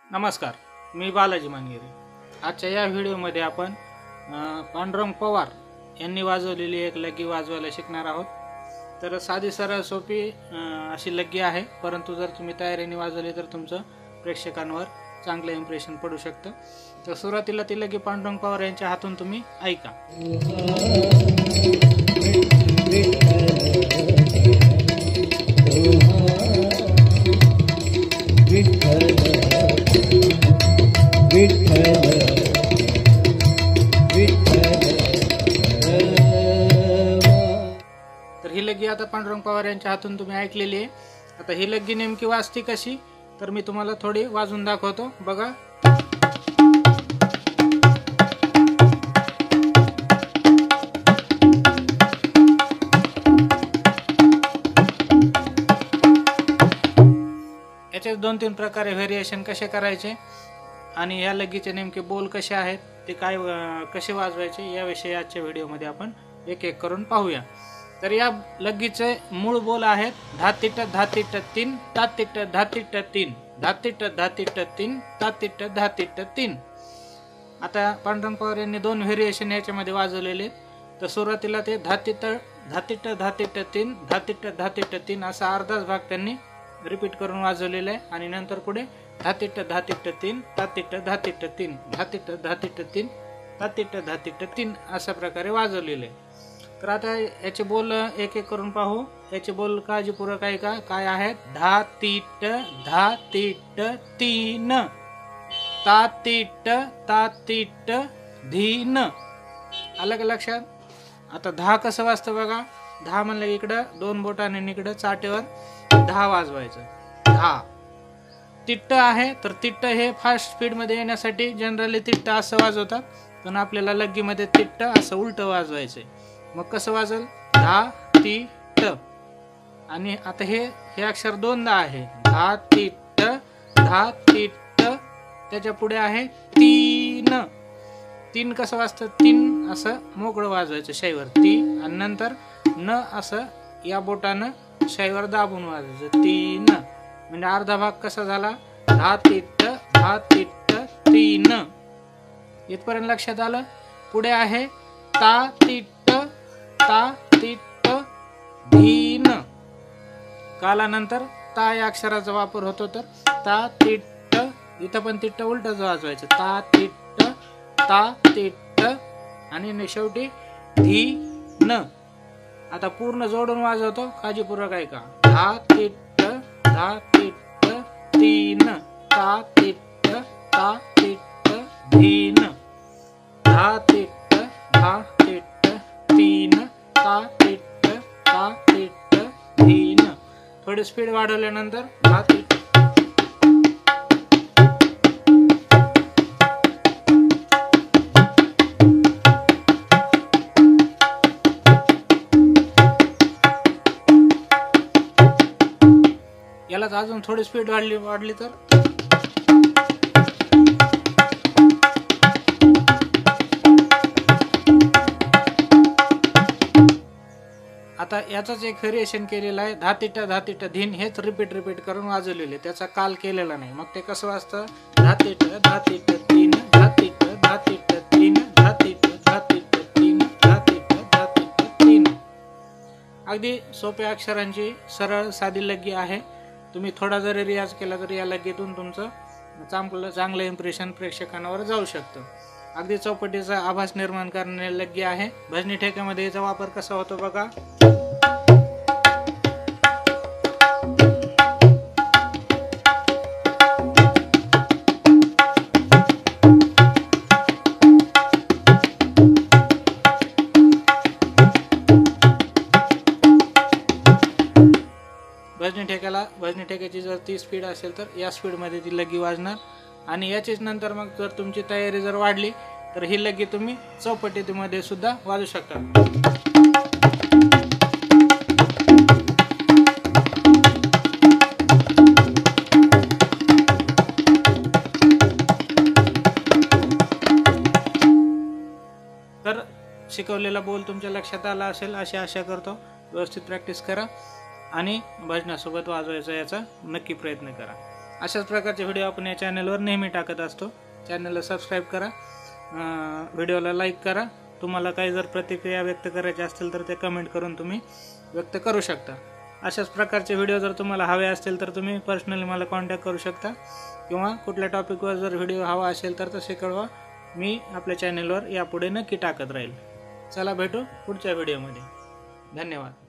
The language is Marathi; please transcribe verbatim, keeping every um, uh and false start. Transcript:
नमस्कार, मी बालाजी मानगिरे। आजच्या या व्हिडिओमध्ये आपण पांडुरंग पवार यांनी वाजवलेली एक लग्गी वाजवायला शिकणार आहोत। तर साधी सरळ सोपी अशी लग्गी आहे, परंतु जर तुम्ही तयारीने वाजवली तर तुमचं प्रेक्षकांवर चांगलं इम्प्रेशन पडू शकतं। तर सुरुवातीला ती लग्गी पांडुरंग पवार यांच्या हातून तुम्ही ऐका। तर ही लग्गी आता पांडुरंग पवार यांच्या हातून तुम्ही ऐकलेली आहे। आता ही लग्गी नेमकी वाजती कशी तर मी तुम्हाला थोडी वाजवून दाखवतो, बघा। याचे दोन तीन प्रकारे व्हेरिएशन कसे करायचे आणि या लग्गीचे नेमके बोल कसे आहेत, ते काय कसे वाजवायचे याविषयी आजच्या व्हिडिओमध्ये आपण एक एक करून पाहूया। तर या लग्गीचे मूळ बोल आहेत धातिट धातिट तीन तातिट धातिट तीन धातिट धातिट तीन तातिट धातिट तीन। आता पांडुरंग पवार यांनी दोन व्हेरिएशन याच्यामध्ये वाजवलेले। तर सुरुवातीला ते धातिट धातिट धातिट तीन धातिट धातिट तीन असा अर्धाच भाग त्यांनी रिपीट करून वाजवलेला आहे आणि नंतर पुढे धातिट धातिट तीन तातिट धातिट तीन धातिट धातिट तीन तातिट धातिट तीन अशा प्रकारे वाजवलेले। तर आता याचे बोल एक एक करून पाहू। याचे बोल काळजीपूर्वक ऐका काय आहेत। धातिट धातिट तीन तातिट तातिट धीन। आलं का लक्षात? आता दहा कसं वाजतं बघा। दहा म्हणलं इकडं दोन बोटाने इकडं चाटेवर दहा वाजवायचं। दहा तिट्ट आहे तर तिट्ट हे फास्ट स्पीड मध्ये येण्यासाठी जनरली तिट्ट असं वाजवतात, पण आपल्याला लग्गीमध्ये तिट्ट असं उलट वाजवायचंय। मग कसं वाजल? धा ती ट। आणि आता हे हे अक्षर दोनदा आहे, धा ती ट धा ती ट। त्याच्या पुढे आहे तीन। तीन कसं वाजतं? तीन असं मोकळं वाजवायचं शाईवर ती, आणि नंतर न असं या बोटानं शाईवर दाबून वाजवायचं तीन। म्हणजे अर्धा भाग कसा झाला? धा ती ट धा ती ट तीन। इथपर्यंत लक्षात आलं? पुढे आहे ता ती ट ता ती ट धीन। कालानंतर ता या अक्षराचा वापर होतो, तर ता ती ट इथं पण तिट्ट उलटच वाजवायचं ता ती ट ता ती ट आणि शेवटी धी न। आता पूर्ण जोडून वाजवतो, काळजीपूर्वक ऐका। धा ती ट धा ती ट तीन ता ती ट ता ती ट धीन धा ती ट धा ती ट तीन ता ती ट ता ती ट धीन। थोडी स्पीड वाढवल्यानंतर धा ती ट। यालाच अजून थोडी स्पीड वाढली वाढली तर आता याचाच एक व्हेरिएशन केलेला आहे, धातिट धातिट धीन। हेच रिपीट रिपीट करून वाजवलेले, त्याचा काल केलेला नाही। मग ते कसं वाजतं? धातिट धातिट तीन धातिट धातिट तीन धातिट धातिट तीन धातिट धातिट तीन। अगदी सोप्या अक्षरांची सरळ साधी लग्गी आहे। तुम्ही थोडा जरी रियाज केला तरी या लग्गीतून तुमचं चांगलं चांगलं इम्प्रेशन प्रेक्षकांवर जाऊ शकतं। अगदी चौपटीचा आभास निर्माण करणारी लग्गी आहे। भजनी ठेक्यामध्ये याचा वापर कसा होतो बघा। भजनी ठेक्याला भजनी ठेक्याची जर ती स्पीड असेल तर या स्पीडमध्ये ती लग्गी वाजणार। आणि याचीच नंतर मग जर तुमची तयारी जर वाढली तर ही लग्गी तुम्ही चौपटीमध्ये सुद्धा वाजू शकता। तर शिकवलेला बोल तुमच्या लक्षात आला असेल अशी आशा करतो। व्यवस्थित प्रॅक्टिस करा आणि भजनासोबत वाजवायचा याचा नक्की प्रयत्न करा। अशाच प्रकारचे व्हिडिओ आपण या चॅनलवर नेहमी टाकत असतो. चॅनलला सबस्क्राईब करा, व्हिडिओला लाईक करा. तुम्हाला काही जर प्रतिक्रिया व्यक्त करायची असतील तर ते कमेंट करून तुम्ही व्यक्त करू शकता. अशाच प्रकारचे व्हिडिओ जर तुम्हाला हवे असतील तर तुम्ही पर्सनली मला कॉन्टॅक्ट करू शकता, किंवा कुठल्या टॉपिकवर जर व्हिडिओ हवा असेल तर तसे कळवा. मी आपल्या चॅनलवर यापुढे नक्की टाकत राहील. चला भेटू पुढच्या व्हिडिओमध्ये. धन्यवाद.